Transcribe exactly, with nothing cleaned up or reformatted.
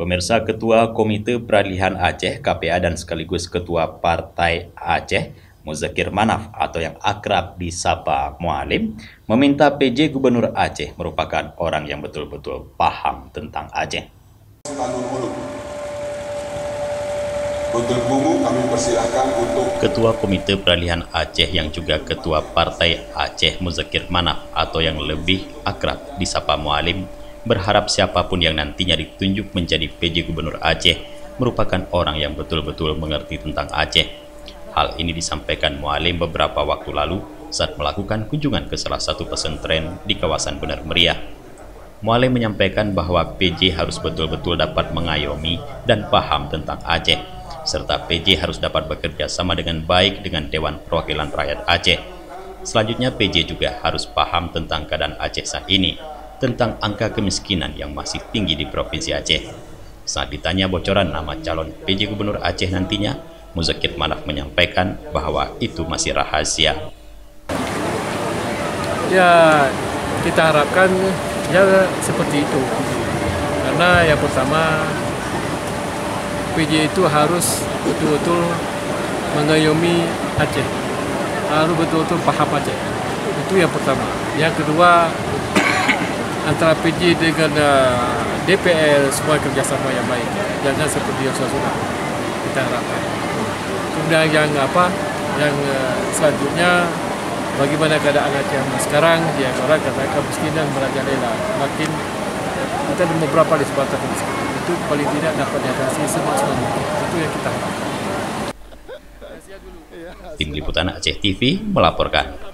Pemirsa, Ketua Komite Peralihan Aceh K P A dan sekaligus Ketua Partai Aceh Muzakir Manaf atau yang akrab disapa Mualim meminta P J Gubernur Aceh merupakan orang yang betul-betul paham tentang Aceh. Untuk umum kami persilahkan untuk Ketua Komite Peralihan Aceh yang juga Ketua Partai Aceh Muzakir Manaf atau yang lebih akrab disapa Mualim berharap siapapun yang nantinya ditunjuk menjadi P J Gubernur Aceh merupakan orang yang betul-betul mengerti tentang Aceh. Hal ini disampaikan Mualim beberapa waktu lalu saat melakukan kunjungan ke salah satu pesantren di kawasan Benar Meriah. Mualim menyampaikan bahwa P J harus betul-betul dapat mengayomi dan paham tentang Aceh, serta P J harus dapat bekerja sama dengan baik dengan Dewan Perwakilan Rakyat Aceh. Selanjutnya P J juga harus paham tentang keadaan Aceh saat ini, tentang angka kemiskinan yang masih tinggi di Provinsi Aceh. Saat ditanya bocoran nama calon P J Gubernur Aceh nantinya, Muzakir Manaf menyampaikan bahwa itu masih rahasia. Ya, kita harapkan ya seperti itu. Karena yang pertama, P J itu harus betul-betul mengayomi Aceh. Harus betul-betul paham Aceh. Itu yang pertama. Yang kedua, antara P J dengan uh, D P R semua kerjasama yang baik, jangan seperti yang sudah kita harapkan. Kemudian yang apa, yang uh, selanjutnya bagaimana keadaan Aceh sekarang, dia orang kata kemiskinan merajalela, makin kita ada beberapa di sebatas kemiskinan itu paling tidak dapat diatasi semaksimal mungkin. Itu yang kita harapkan. Tim Liputan Aceh T V melaporkan.